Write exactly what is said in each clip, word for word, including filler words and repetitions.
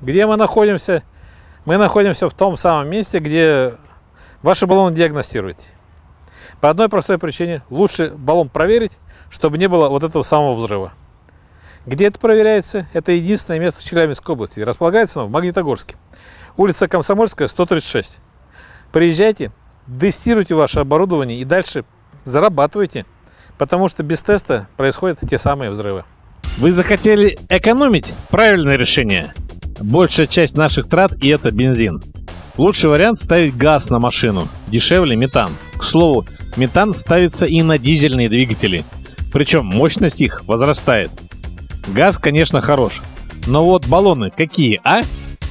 Где мы находимся? Мы находимся в том самом месте, где ваши баллоны диагностируете. По одной простой причине. Лучше баллон проверить, чтобы не было вот этого самого взрыва. Где это проверяется? Это единственное место в Челябинской области. Располагается оно в Магнитогорске. Улица Комсомольская, сто тридцать шесть. Приезжайте, тестируйте ваше оборудование и дальше зарабатывайте. Потому что без теста происходят те самые взрывы. Вы захотели экономить? Правильное решение. Большая часть наших трат и это бензин. Лучший вариант ставить газ на машину. Дешевле метан. К слову, метан ставится и на дизельные двигатели. Причем мощность их возрастает. Газ, конечно, хорош. Но вот баллоны какие, а?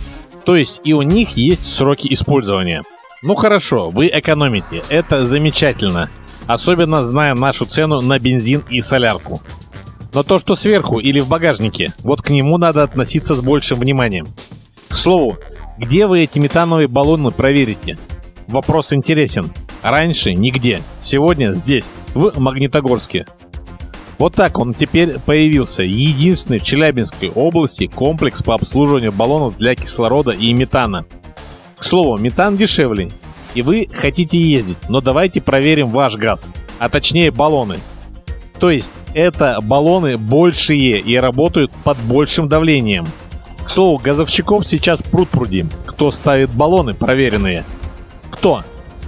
То есть и у них есть сроки использования. Ну хорошо, вы экономите. Это замечательно. Особенно зная нашу цену на бензин и солярку. Но то, что сверху или в багажнике, вот к нему надо относиться с большим вниманием. К слову, где вы эти метановые баллоны проверите? Вопрос интересен. Раньше нигде. Сегодня здесь, в Магнитогорске. Вот так он теперь появился. Единственный в Челябинской области комплекс по обслуживанию баллонов для кислорода и метана. К слову, метан дешевле. И вы хотите ездить, но давайте проверим ваш газ. А точнее баллоны. То есть это баллоны большие и работают под большим давлением. К слову, газовщиков сейчас пруд-пруди. Кто ставит баллоны проверенные? Кто?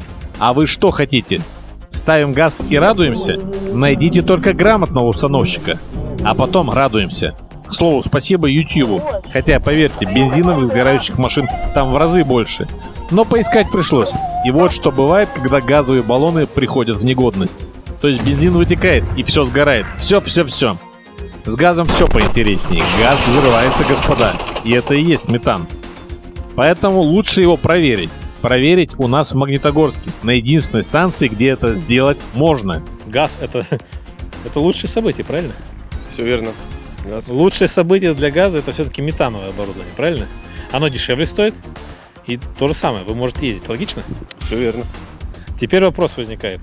А вы что хотите? Ставим газ и радуемся? Найдите только грамотного установщика. А потом радуемся. К слову, спасибо ютубу. Хотя, поверьте, бензиновых сгорающих машин там в разы больше. Но поискать пришлось. И вот что бывает, когда газовые баллоны приходят в негодность. То есть бензин вытекает и все сгорает. Все-все-все. С газом все поинтереснее. Газ взрывается, господа. И это и есть метан. Поэтому лучше его проверить. Проверить у нас в Магнитогорске. На единственной станции, где это сделать можно. Газ это, это лучшее событие, правильно? Все верно. Газ. Лучшее событие для газа это все-таки метановое оборудование, правильно? Оно дешевле стоит. И то же самое, вы можете ездить, логично? Все верно. Теперь вопрос возникает.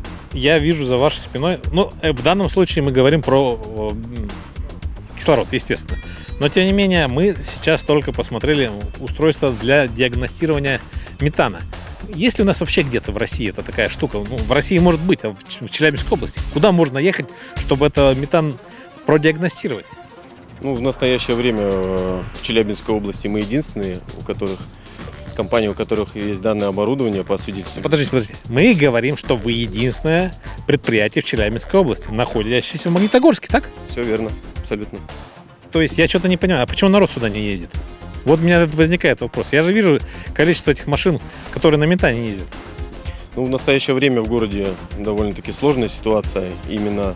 Я вижу за вашей спиной, ну, в данном случае мы говорим про о, кислород, естественно. Но, тем не менее, мы сейчас только посмотрели устройство для диагностирования метана. Есть ли у нас вообще где-то в России это такая штука? Ну, в России может быть, а в Челябинской области? Куда можно ехать, чтобы это метан продиагностировать? Ну, в настоящее время в Челябинской области мы единственные, у которых компании, у которых есть данное оборудование по свидетельству. Подождите, подождите. Мы говорим, что вы единственное предприятие в Челябинской области, находящееся в Магнитогорске, так? Все верно, абсолютно. То есть я что-то не понимаю, а почему народ сюда не едет? Вот у меня возникает вопрос. Я же вижу количество этих машин, которые на метане ездят. Ну, в настоящее время в городе довольно-таки сложная ситуация именно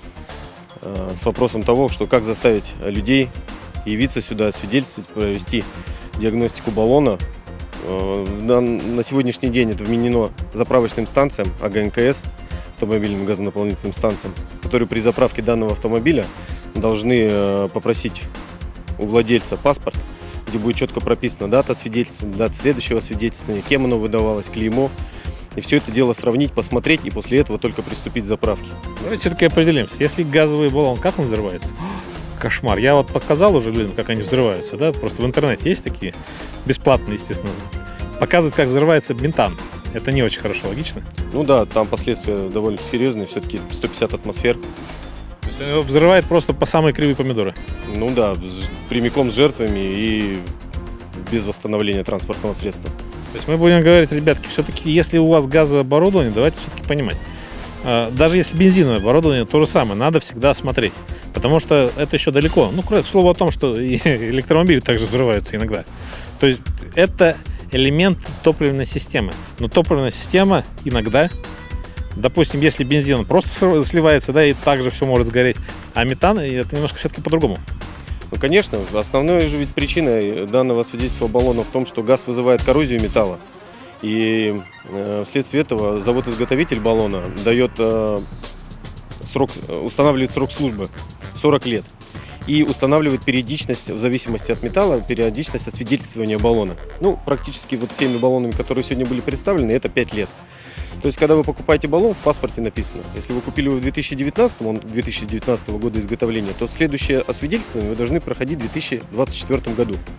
э, с вопросом того, что как заставить людей явиться сюда, свидетельствовать, провести диагностику баллона. На, на сегодняшний день это вменено заправочным станциям А Г Н К С, автомобильным газонаполнительным станциям, которые при заправке данного автомобиля должны попросить у владельца паспорт, где будет четко прописана дата свидетельства, дата следующего свидетельствования, кем оно выдавалось, клеймо. И все это дело сравнить, посмотреть и после этого только приступить к заправке. Давайте все-таки определимся. Если газовый баллон, как он взрывается? Кошмар. Я вот показал уже людям, как они взрываются, да? Просто в интернете есть такие, бесплатные, естественно. Показывают, как взрывается метан. Это не очень хорошо, логично? Ну да, там последствия довольно серьезные, все-таки сто пятьдесят атмосфер. Взрывает просто по самой кривой помидоры. Ну да, прямиком с жертвами и без восстановления транспортного средства. То есть мы будем говорить, ребятки, все-таки, если у вас газовое оборудование, давайте все-таки понимать. Даже если бензиновое оборудование, то же самое, надо всегда смотреть. Потому что это еще далеко. Ну, к слову о том, что и электромобили также взрываются иногда. То есть это элемент топливной системы. Но топливная система иногда, допустим, если бензин просто сливается, да, и также все может сгореть, а метан, это немножко все-таки по-другому. Ну, конечно, основной же ведь причиной данного свидетельства баллона в том, что газ вызывает коррозию металла. И э, вследствие этого завод-изготовитель баллона дает э, срок, устанавливает срок службы сорок лет. И устанавливает периодичность, в зависимости от металла, периодичность освидетельствования баллона. Ну, практически вот всеми баллонами, которые сегодня были представлены, это пять лет. То есть, когда вы покупаете баллон, в паспорте написано. Если вы купили его в две тысячи девятнадцатом, он две тысячи девятнадцатого года изготовления, то следующее освидетельствование вы должны проходить в две тысячи двадцать четвёртом году.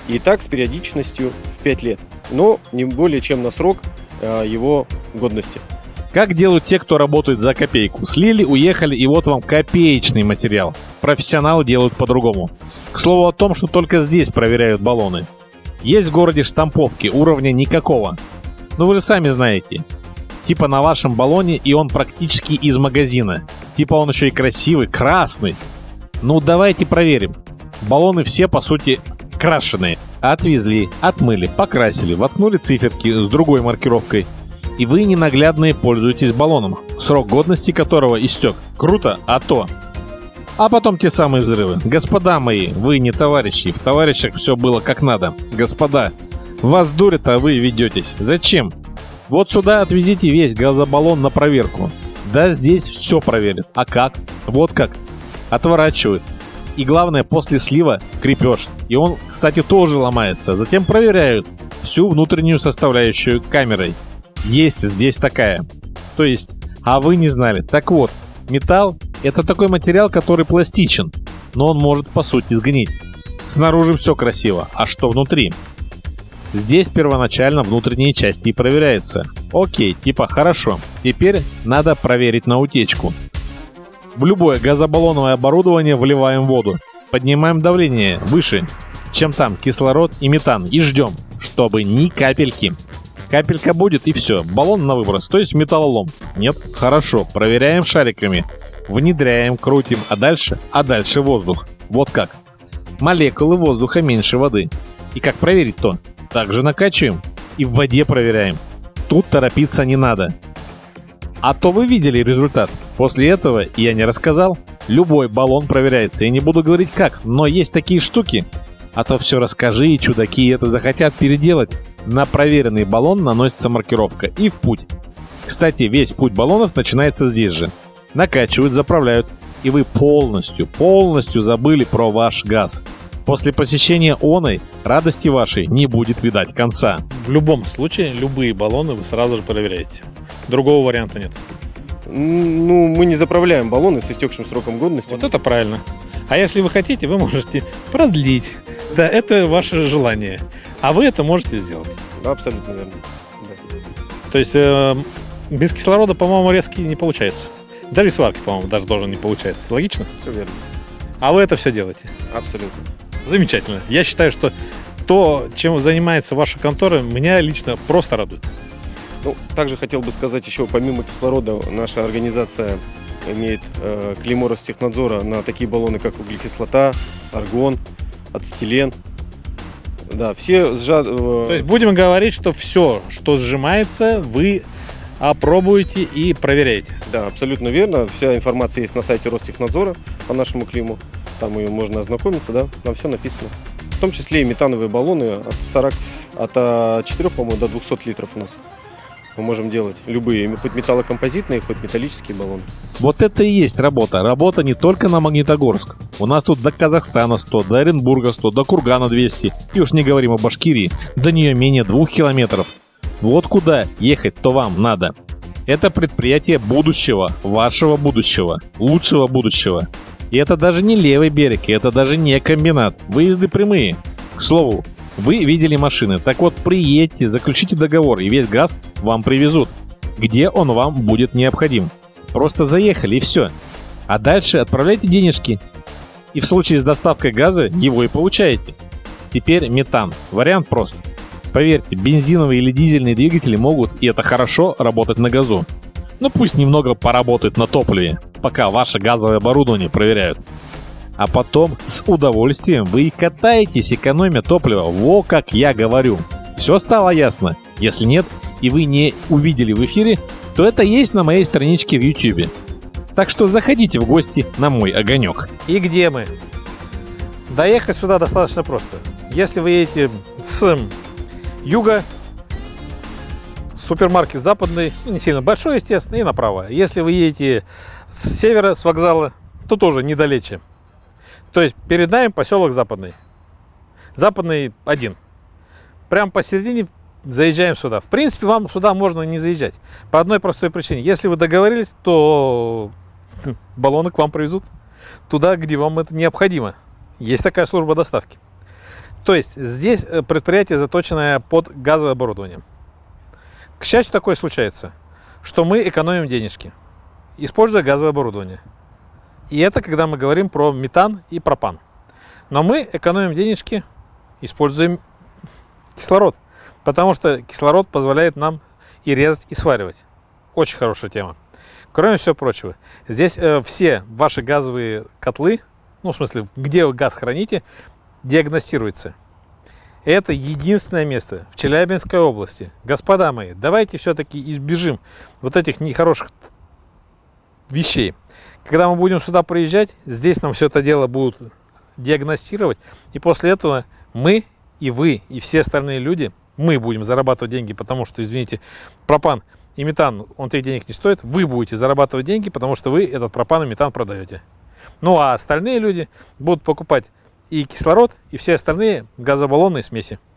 И так с периодичностью в пять лет, но не более чем на срок его годности. Как делают те, кто работает за копейку? Слили, уехали, и вот вам копеечный материал. Профессионалы делают по-другому. К слову о том, что только здесь проверяют баллоны. Есть в городе штамповки, уровня никакого. Но вы же сами знаете. Типа на вашем баллоне, и он практически из магазина. Типа он еще и красивый, красный. Ну давайте проверим. Баллоны все, по сути, крашеные. Отвезли, отмыли, покрасили, воткнули циферки с другой маркировкой. И вы ненаглядные пользуетесь баллоном, срок годности которого истек. Круто, а то. А потом те самые взрывы. Господа мои, вы не товарищи, в товарищах все было как надо. Господа, вас дурят, а вы ведетесь. Зачем? Вот сюда отвезите весь газобаллон на проверку. Да здесь все проверят. А как? Вот как. Отворачивают. И главное, после слива крепеж. И он, кстати, тоже ломается. Затем проверяют всю внутреннюю составляющую камерой. Есть здесь такая. То есть, а вы не знали. Так вот, металл — это такой материал, который пластичен, но он может по сути сгнить. Снаружи все красиво, а что внутри? Здесь первоначально внутренние части и проверяются. Окей, типа хорошо. Теперь надо проверить на утечку. В любое газобаллоновое оборудование вливаем воду. Поднимаем давление выше, чем там кислород и метан, и ждем, чтобы ни капельки. Капелька будет и все, баллон на выброс, то есть металлолом. Нет? Хорошо, проверяем шариками. Внедряем, крутим, а дальше? А дальше воздух. Вот как. Молекулы воздуха меньше воды. И как проверить-то? Также накачиваем и в воде проверяем. Тут торопиться не надо. А то вы видели результат. После этого, я не рассказал, любой баллон проверяется. Я не буду говорить как, но есть такие штуки. А то все расскажи, и чудаки это захотят переделать. На проверенный баллон наносится маркировка и в путь. Кстати, весь путь баллонов начинается здесь же. Накачивают, заправляют, и вы полностью, полностью забыли про ваш газ. После посещения оной радости вашей не будет видать конца. В любом случае, любые баллоны вы сразу же проверяете. Другого варианта нет. Ну, мы не заправляем баллоны с истекшим сроком годности. Вот это правильно. А если вы хотите, вы можете продлить. Да, это ваше желание. А вы это можете сделать. Да, абсолютно верно. Да. То есть э, без кислорода, по-моему, резки не получается. Даже сварки, по-моему, даже тоже не получается. Логично? Все верно. А вы это все делаете? Абсолютно. Замечательно. Я считаю, что то, чем занимается ваша контора, меня лично просто радует. Ну, также хотел бы сказать еще, помимо кислорода, наша организация имеет э, клеймо Ростехнадзора на такие баллоны, как углекислота, аргон, ацетилен. Да, все сжат... То есть будем говорить, что все, что сжимается, вы опробуете и проверяете. Да, абсолютно верно. Вся информация есть на сайте Ростехнадзора по нашему клейму. Там ее можно ознакомиться, да, там все написано. В том числе и метановые баллоны от сорока, от четырёх, по-моему, до двухсот литров у нас. Мы можем делать любые, хоть металлокомпозитные, хоть металлические баллоны. Вот это и есть работа. Работа не только на Магнитогорск. У нас тут до Казахстана сто, до Оренбурга сто, до Кургана двести. И уж не говорим о Башкирии. До нее менее двух километров. Вот куда ехать-то вам надо. Это предприятие будущего, вашего будущего, лучшего будущего. И это даже не левый берег, и это даже не комбинат. Выезды прямые. К слову, вы видели машины. Так вот, приедьте, заключите договор, и весь газ вам привезут. Где он вам будет необходим. Просто заехали, и все. А дальше отправляйте денежки. И в случае с доставкой газа его и получаете. Теперь метан. Вариант прост. Поверьте, бензиновые или дизельные двигатели могут, и это хорошо, работать на газу. Но пусть немного поработают на топливе, пока ваше газовое оборудование проверяют. А потом с удовольствием вы и катаетесь, экономя топливо. Во как я говорю. Все стало ясно? Если нет, и вы не увидели в эфире, то это есть на моей страничке в YouTube. Так что заходите в гости на мой огонек. И где мы? Доехать сюда достаточно просто. Если вы едете с юга, супермаркет западный, ну, не сильно большой, естественно, и направо. Если вы едете с севера, с вокзала, то тоже недалече. То есть перед нами поселок Западный. Западный один. Прямо посередине заезжаем сюда. В принципе, вам сюда можно не заезжать. По одной простой причине. Если вы договорились, то баллоны к вам привезут туда, где вам это необходимо. Есть такая служба доставки. То есть здесь предприятие заточенное под газовое оборудование. К счастью, такое случается, что мы экономим денежки, используя газовое оборудование. И это когда мы говорим про метан и пропан. Но мы экономим денежки, используем кислород, потому что кислород позволяет нам и резать, и сваривать. Очень хорошая тема. Кроме всего прочего, здесь э, все ваши газовые котлы, ну, в смысле, где вы газ храните, диагностируется. Это единственное место в Челябинской области. Господа мои, давайте все-таки избежим вот этих нехороших вещей. Когда мы будем сюда приезжать, здесь нам все это дело будут диагностировать. И после этого мы и вы, и все остальные люди, мы будем зарабатывать деньги, потому что, извините, пропан и метан, он тех денег не стоит. Вы будете зарабатывать деньги, потому что вы этот пропан и метан продаете. Ну а остальные люди будут покупать и кислород, и все остальные газобаллонные смеси.